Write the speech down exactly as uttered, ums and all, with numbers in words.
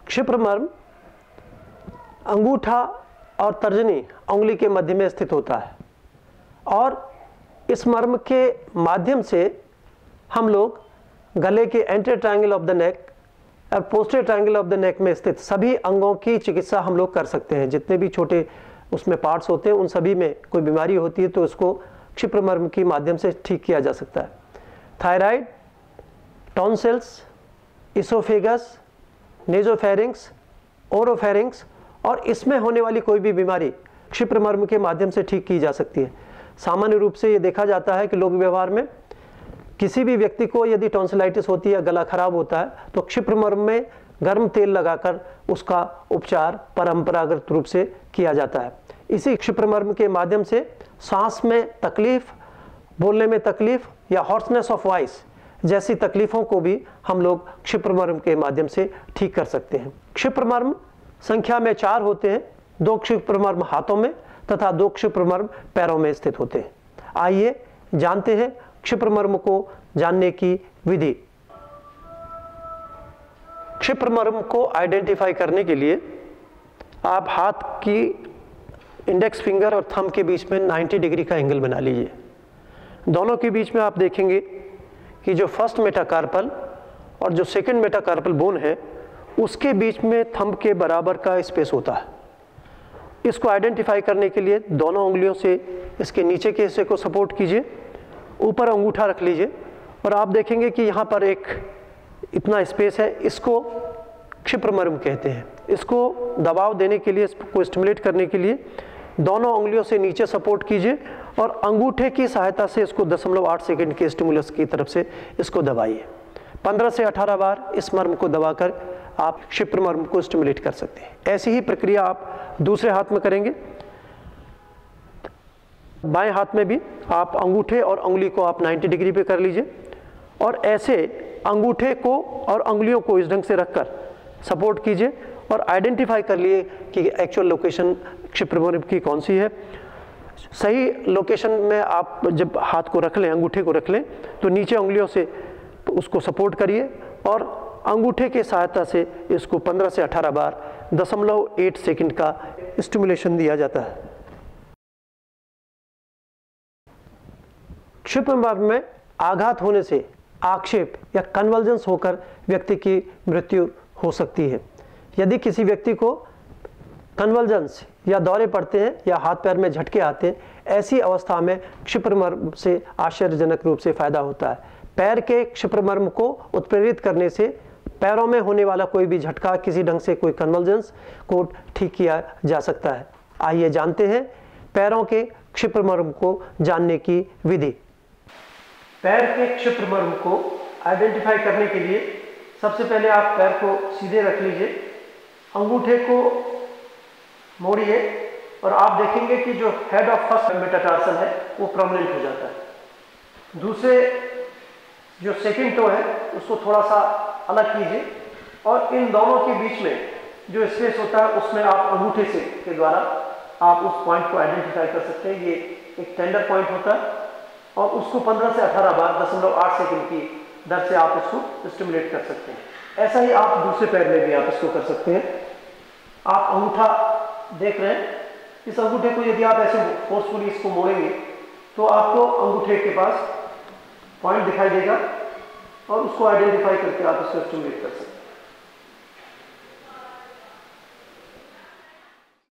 क्षिप्रमर्म अंगूठा और तर्जनी उंगली के मध्य में स्थित होता है और इस मर्म के माध्यम से हम लोग गले के anterior triangle of the neck और posterior triangle of the neck में स्थित सभी अंगों की चिकित्सा हम लोग कर सकते हैं। जितने भी छोटे उसमें पार्ट्स होते हैं उन सभी में कोई बीमारी होती है तो उसको क्षिप्रमर्म के माध्यम से ठीक किया जा सकता है। Thyroid, tonsils, oesophagus, nasopharynx, oropharynx और इसमें होने वाली कोई भी बीमारी क्षिप्रमर्म के माध्यम से ठीक की जा सकती है। सामान्य रूप से ये देखा जाता है कि लोक व्यवहार में किसी भी व्यक्ति को यदि टॉन्सिलाइटिस होती है, गला खराब होता है तो क्षिप्रमर्म में गर्म तेल लगाकर उसका उपचार परंपरागत रूप से किया जाता है। इसी क्षिप्रमर्म के माध्यम से सांस में तकलीफ, बोलने में तकलीफ या हॉर्सनेस ऑफ वॉइस जैसी तकलीफों को भी हम लोग क्षिप्रमर्म के माध्यम से ठीक कर सकते हैं। क्षिप्रमर्म संख्या में चार होते हैं, दो क्षिप्रमर्म हाथों में तथा दो क्षिप्रमर्म पैरों में स्थित होते हैं। आइए जानते हैं क्षिप्रमर्म को जानने की विधि। क्षिप्रमर्म को आइडेंटिफाई करने के लिए आप हाथ की इंडेक्स फिंगर और थंब के बीच में नब्बे डिग्री का एंगल बना लीजिए। दोनों के बीच में आप देखेंगे कि जो फर्स्ट मेटाकार्पल और जो सेकंड मेटाकार्पल बोन है उसके बीच में थंब के बराबर का स्पेस होता है। इसको आइडेंटिफाई करने के लिए दोनों उंगलियों से इसके नीचे के हिस्से को सपोर्ट कीजिए, ऊपर अंगूठा रख लीजिए और आप देखेंगे कि यहाँ पर एक इतना स्पेस है, इसको क्षिप्रमर्म कहते हैं। इसको दबाव देने के लिए, इसको स्टिमुलेट करने के लिए दोनों उंगलियों से नीचे सपोर्ट कीजिए और अंगूठे की सहायता से इसको दशमलव आठ सेकंड के स्टिमुलस की तरफ से इसको दबाइए। पंद्रह से अठारह बार इस मर्म को दबाकर आप क्षिप्रमर्म को स्टिमुलेट कर सकते हैं। ऐसी ही प्रक्रिया आप दूसरे हाथ में करेंगे। बाएं हाथ में भी आप अंगूठे और उंगली को आप नब्बे डिग्री पे कर लीजिए और ऐसे अंगूठे को और उंगलियों को इस ढंग से रखकर सपोर्ट कीजिए और आइडेंटिफाई कर लिए कि एक्चुअल लोकेशन क्षिप्रमर्म की कौन सी है। सही लोकेशन में आप जब हाथ को रख लें, अंगूठे को रख लें, तो नीचे उंगलियों से उसको सपोर्ट करिए और अंगूठे के सहायता से इसको पंद्रह से अठारह बार दशमलव आठ सेकंड का स्टिमुलेशन दिया जाता है। क्षिप्रमर्म में आघात होने से आक्षेप या कन्वल्जेंस होकर व्यक्ति की मृत्यु हो सकती है। यदि किसी व्यक्ति को कन्वल्जेंस या दौरे पड़ते हैं या हाथ पैर में झटके आते हैं, ऐसी अवस्था में क्षिप्रमर्म से आश्चर्यजनक रूप से फायदा होता है। पैर के क्षिप्रमर्म को उत्प्रेरित करने से पैरों में होने वाला कोई भी झटका, किसी ढंग से कोई कन्वल्जेंस को ठीक किया जा सकता है। आइए जानते हैं पैरों के क्षिप्रमर्म को जानने की विधि। पैर के क्षिप्रमर्म को आइडेंटिफाई करने के लिए सबसे पहले आप पैर को सीधे रख लीजिए, अंगूठे को मोड़िए और आप देखेंगे कि जो हेड ऑफ फर्स्ट मेटाटार्सल है वो प्रोमिनेंट हो जाता है। दूसरे जो सेकंड टो है उसको थोड़ा सा अलग कीजिए और इन दोनों के बीच में जो स्पेस होता है उसमें आप अंगूठे से के द्वारा आप उस पॉइंट को आइडेंटिफाई कर सकते हैं। ये एक टेंडर पॉइंट होता है और उसको पंद्रह से अठारह बार दशमलव आठ सेकंड की दर से आप इसको स्टिमुलेट कर सकते हैं। ऐसा ही आप दूसरे पैर में भी आप इसको कर सकते हैं। आप अंगूठा देख रहे हैं, इस अंगूठे को यदि आप ऐसे फोर्सफुली इसको मोड़ेंगे तो आपको अंगूठे के पास पॉइंट दिखाई देगा और उसको आइडेंटिफाई करके आप इसको स्टिमुलेट कर सकते हैं।